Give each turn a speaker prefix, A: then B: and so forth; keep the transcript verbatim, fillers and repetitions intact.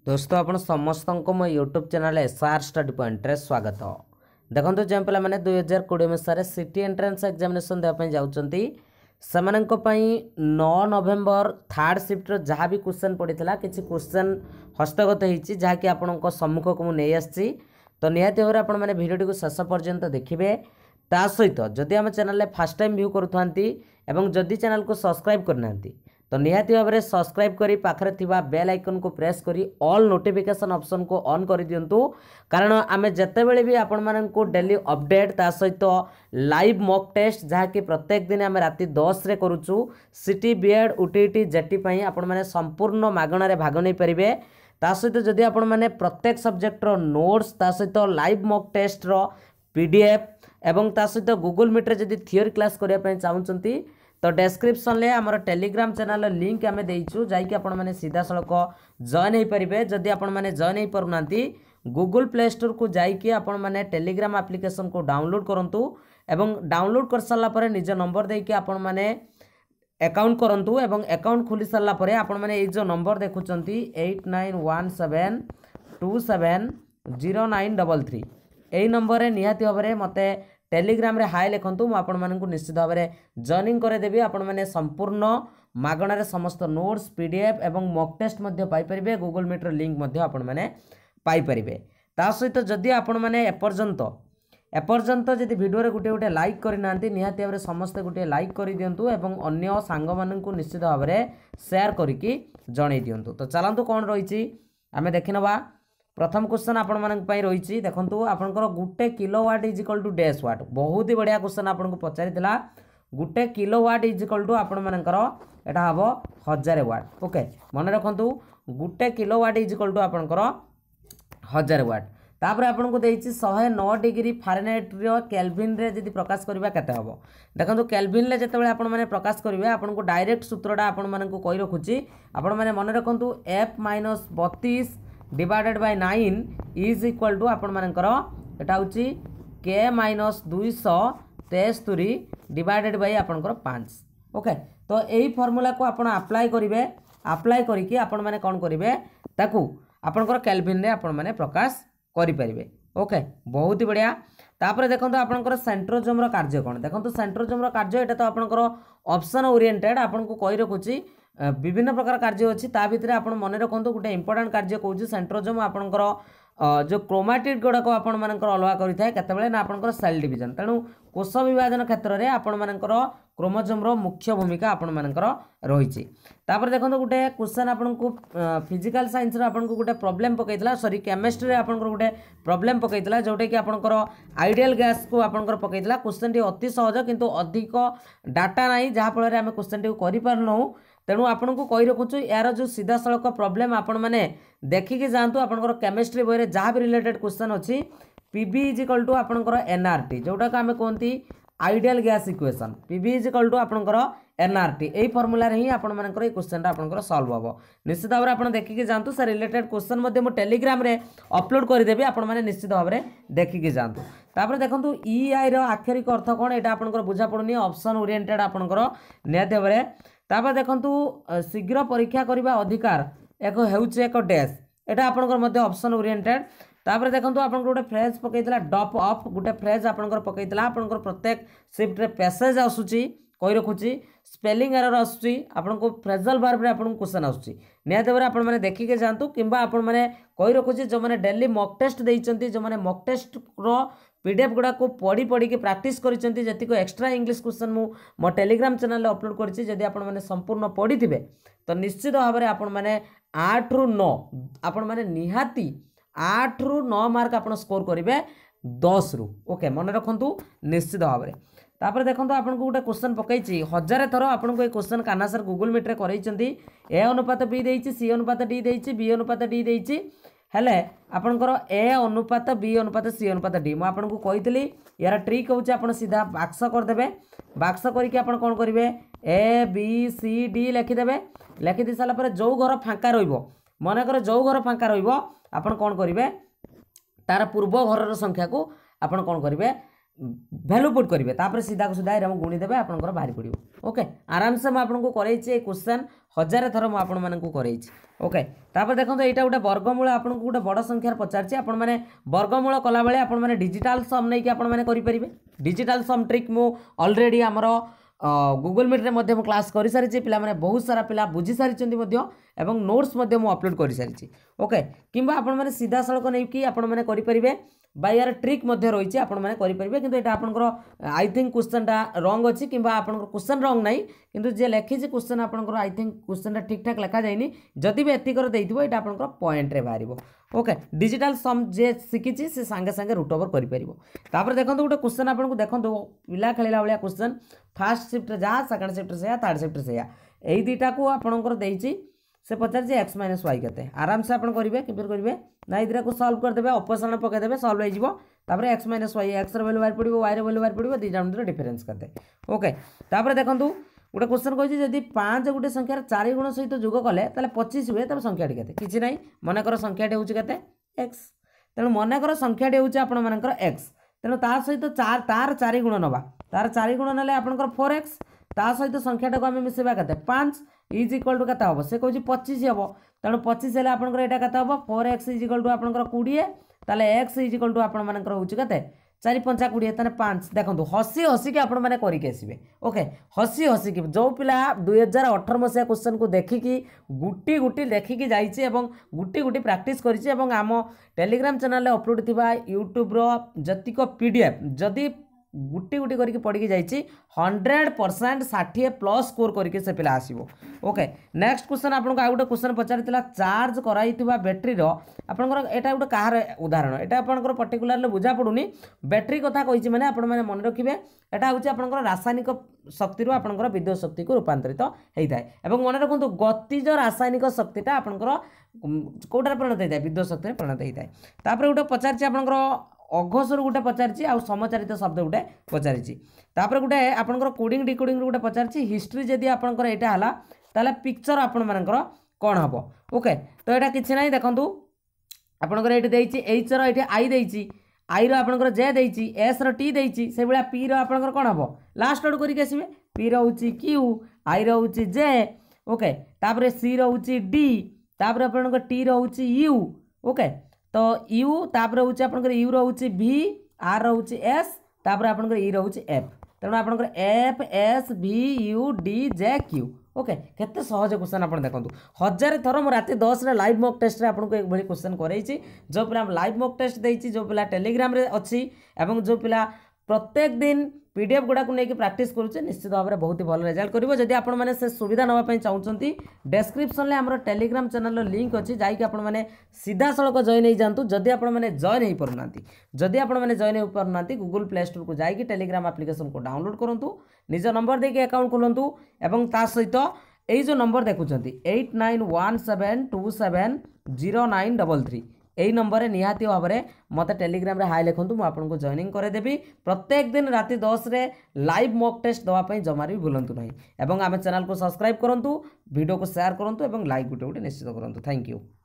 A: दोस्तों आपण समस्त को मो YouTube channel SR study point रे स्वागत। देखो जो पे मैंने दुई हजार कोड़े मसीह सिटी एंट्रेंस एग्जामिनेशन देवाई जाऊँगी से नौ नवेम्बर थर्ड शिफ्ट जहाँ भी क्वेश्चन पड़ा किसी क्वेश्चन हस्तगत होती जहाँकि आपण सम्मुख को मुझे आसी तो निहाती भाव में आपने भिडियो को शेष पर्यंत देखिए। ता सहित जदि आम चैनल फास्ट टाइम व्यू करूँ जदि चैनल को सब्सक्राइब करना तो निहाती भाव में सब्सक्राइब करी पाखरे थिबा बेल आइकन को प्रेस करी ऑल नोटिफिकेशन ऑप्शन को ऑन कर दिंतु कारण आम जिते बड़े भी आपण मानक डेली अपडेट ता सहित लाइव मॉक टेस्ट जहाँकि प्रत्येक दिन आम राति दस रे करूचु सिटी बीएड ओटीटी जेटी आपण माने संपूर्ण मागणारे भाग नहीं पारे। ता सहित जदि आपण माने प्रत्येक सब्जेक्ट रो नोट्स ता सहित लाइव मॉक टेस्ट रो पीडीएफ एवं ता सहित गूगल मीट रे जदि थियोरी क्लास करिया पय चाहउचंती तो डेस्क्रिप्शन ले आमर टेलीग्राम चैनल लिंक आम देइछु जाइकि आपण माने सीधा सड़क जॉइन हो पारे। जदि आपण माने जॉइन हो पारुनांती गूगल प्ले स्टोर को जाइकि आपण माने टेलीग्राम एप्लिकेशन को डाउनलोड करंतु एवं डाउनलोड कर सारा पर निज नंबर देके आपण माने अकाउंट करंतु एवं अकाउंट खुली सारा पर आपण माने ए जो नंबर देखुचंती eight nine one seven two seven zero nine double three एई नंबर रे निहाती भाव में मते टेलीग्राम रे हाय लिखंतु मु आपण मानकु निश्चित भाव में जॉइनिंग करे देबी। आपण माने संपूर्ण मागणारे समस्त नोट्स पीडीएफ एवं मॉक टेस्ट मध्ये पाई परिबे गूगल मीट रो लिंक मध्ये आपण माने पाई परिबे। ता सहित जदि आपण माने एपर्यंत एपर्यंत जदि वीडियो रे गुटे गुटे लाइक करि नांती निहाती भाव में समस्त गुटे लाइक करि दियंतु एवं अन्य सांग मानकु निश्चित भाव में शेयर करिकि जणै दियंतु। तो चलंतु कोन रहिछि आमे देखिनबा। प्रथम क्वेश्चन आपण मानक पई रहिछि देखंतु आपनकर गुटे kilowatt is equal to dash watt बहुत ही बढ़िया क्वेश्चन आपन को पचारितला। गुटे किलोवाट इज इक्वल टू आपण मानकर एटा हबो हजार वाट। ओके मन रखंतु गुटे किलोवाट इज इक्वल टू आपनकर हजार वाट। तापर आपन को देइछि एक सौ नौ डिग्री फारेनहाइट रो केल्विन रे जदि प्रकाश करबा केते हबो देखंतु केल्विन ले जते बेले आपण माने प्रकाश करिवे आपन को डायरेक्ट सूत्रटा आपण मानन को कहि रखुछि आपण माने मन रखंतु f माइनस बत्तीस divided by nine is equal to आपण मानकर एटा होची के माइनस दुई सौ तेस्तरी डिवाइडेड बाय आपनकर पाँच। ओके तो यही फॉर्मूला को आपण अप्लाई करिवे अप्लाई करिकि आपण माने कोन करिवे ताकू आपनकर केल्विन रे आपण माने प्रकाश करि परिवे। ओके बहुत ही बढ़िया। तापर देखंतु आपनकर सेंट्रोजोम रो कार्य कोन देखंतु सेंट्रोजोम रो कार्य एटा तो आपनकर ऑप्शन ओरिएंटेड आपण को कहि रखुची विभिन्न प्रकार कार्य अच्छी ता भितर आप मन रखु गोटे इंपोर्टाट कार्य कौन सेंट्रोजोम आपणकर जो क्रोमाटिड गुड़ाक आपण मानकर अलगा करें केतबेले ना आपणकर सेल डिवीजन तेणु कोष विभाजन क्षेत्र में आपण मानकर क्रोमोजोम रो मुख्य भूमिका आपण मानकर रही। तापर देखो गोटे क्वेश्चन आपन को फिजिकल साइंस रो आपन को गोटे प्रॉब्लम पकईला सॉरी केमिस्ट्री रे आपन को गोटे प्रॉब्लम पकईला जोटे कि आपनकर आइडियल गैस को आपनकर पकईला क्वेश्चन टी अति सहज किंतु अधिक डाटा नाही जहाँ फल आम क्वेश्चन टी करि पारनौ तेणु आपन को कहि रखुछु यार जो सीधा सड़क प्रॉब्लम आपण माने देखिकी जातु आपनकर केमिस्ट्री बही जहाँ भी रिलेटेड क्वेश्चन अच्छी पीबी इज इक्वल टू आपनकर एनआरटी जोटा को आम कहती ideal gas equation PV is equal to आपनकर एनआरटी यही फॉर्मूला रे ही आपण मानकर क्वेश्चन आपनकर सॉल्व हो निश्चित भाव में आप देखिकी जातु से रिलेटेड क्वेश्चन मध्य मु टेलीग्राम रे अपलोड करदेवी आपण माने निश्चित भाव में देखिकी जातु। तापर देखंतु ई आई रो आक्षरिक अर्थ कोन एटा आपनकर बुझा पड़ुनी ऑप्शन ओरिएंटेड आपनकर नियत भाव। तापर देखंतु शीघ्र परीक्षा करबा अधिकार एक हेउचे एक डैश एटा आपनकर मध्य ऑप्शन ओरिएंटेड। तापर देखंतु आपन गोटे फ्रेज पकईला डॉप अप गोटे फ्रेज आपनकर पकईला आपनकर प्रत्येक शिफ्ट रे पैसेज आसुची कहि रखुची स्पेलिंग एरर आसुची आपन को फ्रेजल वर्ब रे आपन क्वेश्चन आसुची नियत भाव आपण माने देखिके जानतु किंबा आपण माने कहि रखुची जो माने डेली मॉक टेस्ट देइचंती जो माने मॉक टेस्ट रो पीडीएफ गुड़ा को पढ़ी पढ़ी के प्रैक्टिस करिसेंती जति को एक्स्ट्रा इंग्लिश क्वेश्चन मु मो टेलीग्राम चैनल अपलोड करछि जदि आपण माने संपूर्ण पढ़ी थिबे तो निश्चित भाव में आपण माने आठ रु नौ आपण माने निहाती आठ रु नौ मार्क आपण स्कोर करिवे दस रु। ओके मन रखंतु निश्चित भाव में। तापर देखंतु आपन को गोटे क्वेश्चन पकईछि हजार थर आपन को ए क्वेश्चन काना सर गूगल मीट रे करैछंती ए अनुपात बी देइछि सी अनुपात डी देइछि बी अनुपात डी देइछि हेले आपनकर ए अनुपात बी अनुपात सी अनुपात डी मु आपन को कहितली यार ट्रिक होउछि आपन सीधा बाक्स कर देबे बाक्स करिके आपन कोन करिवे ए बी सी डी लिखि देबे लिखि दी साला पर जो घर फांका रहिबो मन कर जो घर फांका रहिबो आपन कोन करिवे तार पूर्व घर रो संख्या को आपन कोन करिवे भैल्यू पुट करेंगे तापर सीधा को सीधा एरम गुणी देवे आपंकर बाहरी पड़ो ओके आराम से मुझे कर क्वेश्चन हजार थर मुझे ओके तापर देखो यहाँ गोटे वर्गमूल आपको गोटे बड़ संख्यार पचार आपण मैंने वर्गमूल कला बेले आपण मैंने डिजिटाल सम नहीं कि आपण मैंने करेंगे डिजिटाल सम ट्रिक मु ऑलरेडी आमर गूगल मीट रे क्लास कर सारी पिला माने बहुत सारा पिला बुझी सारी एवं नोट्स अपलोड कर सारी ओके किंबा आपण मैंने सीधा सड़क नहीं कि आपण मैंने करेंगे बाय यार ट्रिक रही आपण मैंने करेंगे किंतु एटा आपनकर आई थिंक क्वेश्चन टा रॉन्ग अच्छी किंबा आपनकर क्वेश्चन रॉन्ग नहीं किंतु जे लिखी क्वेश्चन आपनकर आई थिंक क्वेश्चन टा ठीक ठाक लिखा जाइनी जदि भी एतिकर देइथिबो एटा आपनकर पॉइंट रे बाहरिबो ओके डिजिटल सम जे सिकिछि से संगे संगे रूट ओवर करि परिबो तापर देखंतु गोटे क्वेश्चन आपनको देखंतु पिला खेलिला वाला क्वेश्चन फर्स्ट शिफ्ट जा सेकंड शिफ्ट से थर्ड शिफ्ट से एई दुईटा को आपनकर देइछि से पचार एक्स माइनस वाई के आराम से आप करेंगे कि करेंगे ना ये को सल्व करदे ऑपोजिशन पकईदे सल्व होपर x minus y x value बाहर पड़ो वाई रैल्यू बाहर पड़ो दुईटा मध्य डिफरेन्स करते ओके तापर देखो गोटे क्वेश्चन कही जब पाँच गोटे संख्यार चार गुण सहित जोग कले पच्चीस हुए तब संख्याटी के किसी ना मनकर संख्याटी हूँ के एक्स तेणु मनकर संख्याटी हूँ आपर एक्स तेणु ता सहित चार तार चार गुण नवा तार चार गुण ना आपंकर फोर एक्स ता सहित संख्याटा को आम मिसेबा के पाँच इज इक्वल टू क्या हम से कौन पच्चीस हम तेणु पच्चीस है आपंकर यहाँ क्या हम four x is equal to आपंकर कोड़े ताले एक्स इज इक्वल टू आपंकर हूँ के चार पंचा कोड़े तेज पाँच देखो हसी हसिक आपने करके आसवे ओके हसी हसिक जो पिला दुई हजार अठर मसीहा क्वेश्चन को देखिकी गुटी गुटी देखिकी जाइए गुटी गुटी प्रैक्टिस करिछि एवं आम टेलीग्राम चैनल अपलोड थिबा यूट्यूब रो जतिक पीडीएफ जदि गुटी गुटी करके पढ़ी जाइए हंड्रेड परसेंट षाठी प्लस स्कोर करके से पिला आसो ओके नेक्स्ट क्वेश्चन आपको आउ गोटे क्वेश्चन पचार चार्ज कराई बैटेरी आपंकर यहाँ गोटे कहार उदाहरण यहाँ आपंकर पर्टिकुलार बुझा पड़ूनी बैटेरी कथा कही मैंने आप मन रखिए यहाँ हूँ आपंकर रासायनिक शक्ति आपंकर विद्युत शक्ति को रूपांतरित होता है और मन रखु गतिज रासायनिक शक्तिटा आपंकर कौटार परिणत होता है विद्युत शक्ति परिणत होता है तापर गोटे पचार आपंकर अघोषर गोटे पचारि आउ समचारित शब्द गोटे पचारि तापर गोटे आपंकर कोडिंग डिकोडिंग गोटे पचारि हिस्ट्री जदि आपंकर यहाँ है ताले पिक्चर आपण मानकर कौन हम ओके तो यहाँ किसी ना देखूँ आपंकर ये एच रे आई देती आई रपंकर जे देती एस टी देती से भाया पी रपंकर कौन हम लास्ट आड़ करके आसवे पी रोचे क्यू आई रोचे जे ओके तापर सी रोचे डी तापर आपंकर टी रोचे यू ओके तो यू तापर हूँ आपंकर यू रोचे भी आर रोचे एस तापर आपंकर ई रोचे एफ तेणु आपंकर F S B U D J Q okay केते सहज क्वेश्चन आप देखो हजार थर मुझे रात दस रे लाइव मॉक टेस्ट रे आपको एक भाई क्वेश्चन कराई जो पिला लाइव मॉक टेस्ट देती जो पिला टेलीग्राम रे अच्छी एवं जो पिला प्रत्येक दिन पीडीएफ गुड़ा को लेकिन प्रैक्टिस करुचे निश्चित भाव में बहुत ही भल रिजल्ट करिवो जदि आपण माने से सुविधा नवा चाहूँगी डेस्क्रिप्शन में आमर टेलीग्राम चैनल लिंक अच्छी जैकि आपण माने सीधा सड़क जॉइन हो जातु जदि आपण माने जॉइन हो पारना जदि आपण माने जॉइन हो पारना गूगल प्ले स्टोर को जाइए टेलीग्राम एप्लिकेशन को डाउनलोड करूँ निज नंबर देके अकाउंट खोलतु एवं ता सहित यही जो नंबर देखुं eight nine one seven two seven zero nine double three यही नंबर निहाती भाव में मत टेलीग्राम रे हाई लिखुँ मुझे आपको जॉइनिंग करदेवी प्रत्येक दिन राति दस रे लाइव मॉक टेस्ट देवाई जमार भी भूलु ना एवं आम चैनल को सब्सक्राइब करूँ वीडियो को शेयर करूँ और लाइक गोटे गोटे निश्चित करूँ थैंक यू।